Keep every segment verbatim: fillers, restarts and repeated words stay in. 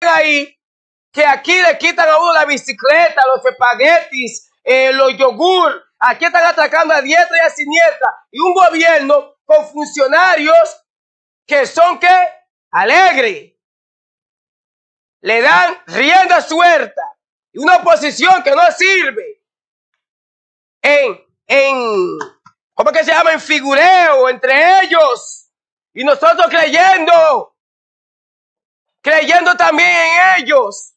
ahí que aquí le quitan a uno la bicicleta, los espaguetis, eh, los yogur. Aquí están atracando a diestra y a siniestra. Y un gobierno con funcionarios que son, ¿qué? Alegres. Le dan rienda suelta. Y una oposición que no sirve. En, en, ¿cómo es que se llama? En figureo entre ellos. Y nosotros creyendo. Creyendo también en ellos.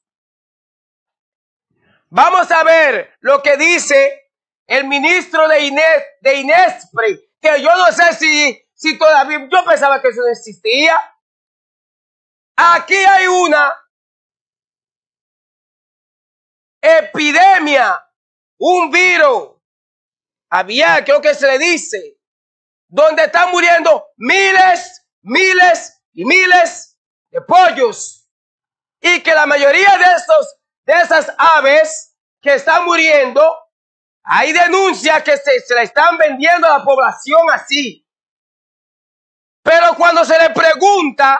Vamos a ver lo que dice el ministro de Inés, de Inespre, que yo no sé si, si todavía, yo pensaba que eso no existía. Aquí hay una epidemia, un virus, había, creo que se le dice, donde están muriendo miles, miles y miles de pollos, y que la mayoría de estos, de esas aves que están muriendo, hay denuncias que se, se le están vendiendo a la población así. Pero cuando se le pregunta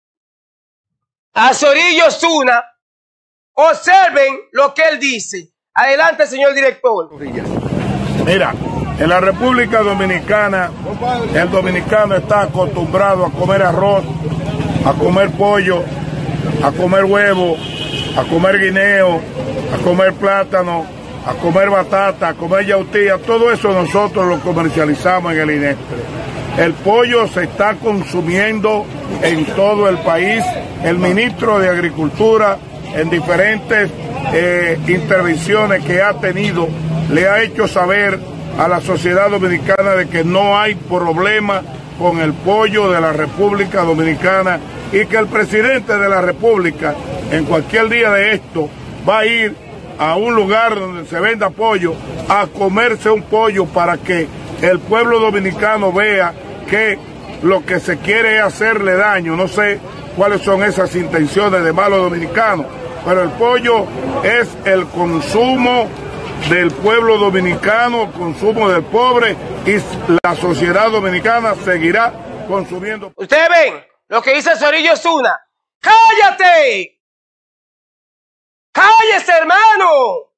a Zorillo Osuna, observen lo que él dice. Adelante, señor director. Mira, en la República Dominicana, el dominicano está acostumbrado a comer arroz, a comer pollo, a comer huevo, a comer guineo, a comer plátano, a comer batata, a comer yautía. Todo eso nosotros lo comercializamos en el Inespre. El pollo se está consumiendo en todo el país. El ministro de Agricultura, en diferentes eh, intervenciones que ha tenido, le ha hecho saber a la sociedad dominicana de que no hay problema con el pollo de la República Dominicana y que el presidente de la República en cualquier día de esto va a ir a un lugar donde se venda pollo a comerse un pollo para que el pueblo dominicano vea que lo que se quiere es hacerle daño. No sé cuáles son esas intenciones de malos dominicanos, pero el pollo es el consumo del pueblo dominicano, el consumo del pobre, y la sociedad dominicana seguirá consumiendo. Ustedes ven lo que dice Zorillo Osuna. ¡Cállate! ¡Cállese, hermano!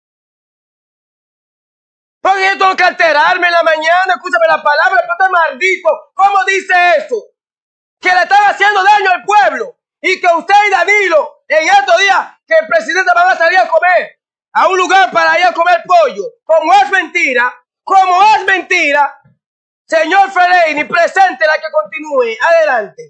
Porque yo tengo que alterarme en la mañana, escúchame la palabra, pero este maldito, ¿cómo dice eso? Que le están haciendo daño al pueblo. Y que usted y Danilo, en estos días, que el presidente va a salir a comer a un lugar para ir a comer pollo. Como es mentira, como es mentira, señor Fellaini, presente la que continúe. Adelante.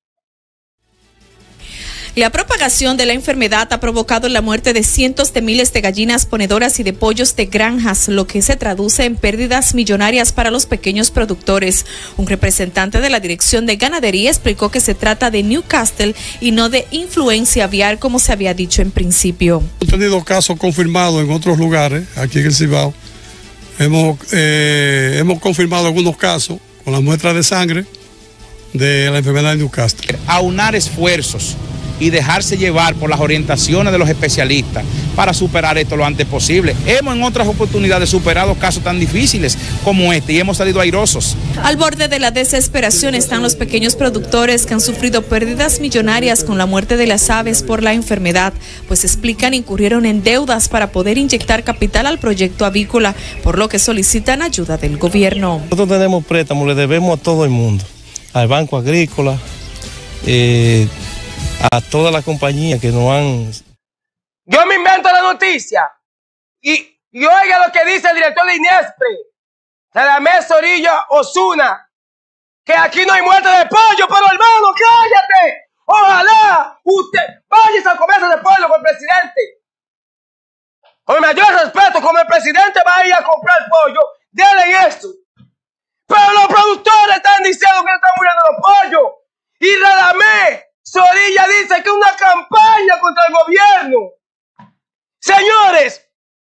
La propagación de la enfermedad ha provocado la muerte de cientos de miles de gallinas ponedoras y de pollos de granjas, lo que se traduce en pérdidas millonarias para los pequeños productores. Un representante de la Dirección de Ganadería explicó que se trata de Newcastle y no de influencia aviar, como se había dicho en principio. Hemos tenido casos confirmados en otros lugares, aquí en el Cibao. Hemos, eh, hemos confirmado algunos casos con la muestra de sangre de la enfermedad de Newcastle. Aunar esfuerzos y dejarse llevar por las orientaciones de los especialistas para superar esto lo antes posible. Hemos en otras oportunidades superado casos tan difíciles como este y hemos salido airosos. Al borde de la desesperación están los pequeños productores que han sufrido pérdidas millonarias con la muerte de las aves por la enfermedad, pues explican incurrieron en deudas para poder inyectar capital al proyecto avícola, por lo que solicitan ayuda del gobierno. Nosotros tenemos préstamos, le debemos a todo el mundo, al Banco Agrícola, eh, a todas las compañías que nos han... Yo me invento la noticia y, y oiga lo que dice el director de Inespre, Radamés Zorillo Osuna, que aquí no hay muerte de pollo, pero hermano, cállate. Ojalá usted vaya a comerse de pollo con el presidente. Con el mayor respeto, como el presidente va a ir a comprar pollo, denle esto. Pero los productores están diciendo que están muriendo los pollos. Y Radamés Zorilla dice que es una campaña contra el gobierno. Señores,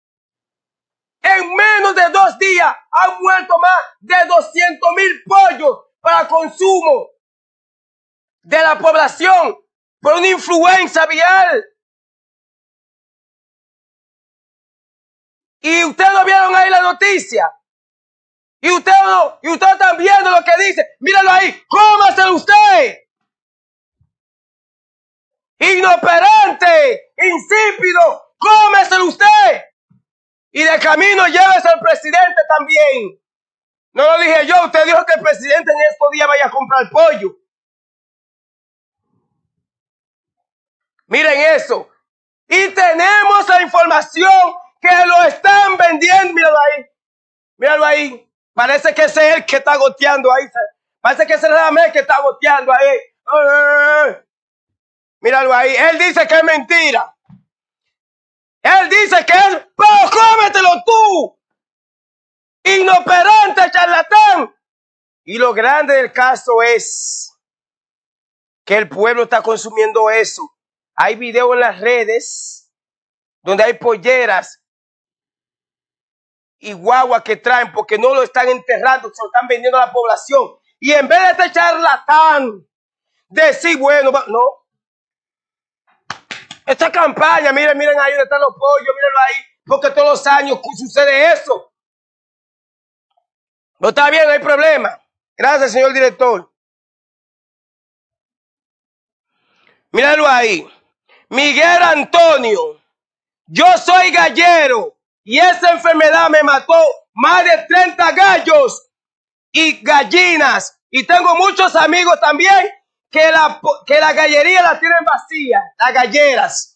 en menos de dos días han muerto más de doscientos mil pollos para consumo de la población por una influenza aviar. Y ustedes no vieron ahí la noticia. Y ustedes no, y ustedes están viendo lo que dice. Míralo ahí, cómaselo usted. Inoperante. insípido, cómeselo usted. Y de camino llévese al presidente también. No lo dije yo, usted dijo que el presidente en estos días vaya a comprar pollo. Miren eso. Y tenemos la información que lo están vendiendo. Míralo ahí. Míralo ahí. Parece que ese es el que está goteando ahí. Parece que ese es el que está goteando ahí. Míralo ahí. Él dice que es mentira. Él dice que es... ¡Pero cómetelo tú! Inoperante, charlatán. Y lo grande del caso es que el pueblo está consumiendo eso. Hay videos en las redes donde hay polleras y guaguas que traen porque no lo están enterrando, se lo están vendiendo a la población. Y en vez de este charlatán decir, bueno, no. Esta campaña, miren, miren ahí donde están los pollos, mírenlo ahí, porque todos los años sucede eso. No está bien, no hay problema. Gracias, señor director. Míralo ahí. Miguel Antonio. Yo soy gallero y esa enfermedad me mató más de treinta gallos y gallinas. Y tengo muchos amigos también que la, que la gallería la tienen vacía, las galleras.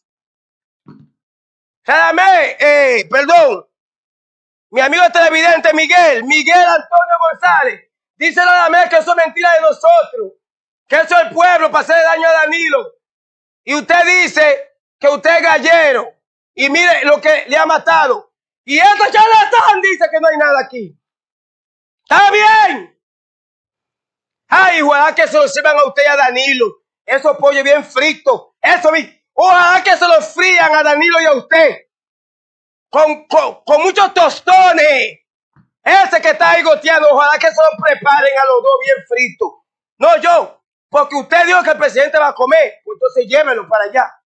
Créame, eh, perdón. Mi amigo televidente Miguel, Miguel Antonio González, dice nada más que eso es mentira de nosotros, que eso es el pueblo para hacerle daño a Danilo. Y usted dice que usted es gallero y mire lo que le ha matado. Y este charlatán dice que no hay nada aquí. ¿Está bien? Ay, ojalá que se lo sirvan a usted y a Danilo. Esos pollos bien fritos. Eso, ojalá que se los frían a Danilo y a usted. Con, con, con muchos tostones. Ese que está ahí goteando, ojalá que se lo preparen a los dos bien fritos. No yo, porque usted dijo que el presidente va a comer, pues entonces llévenlo para allá.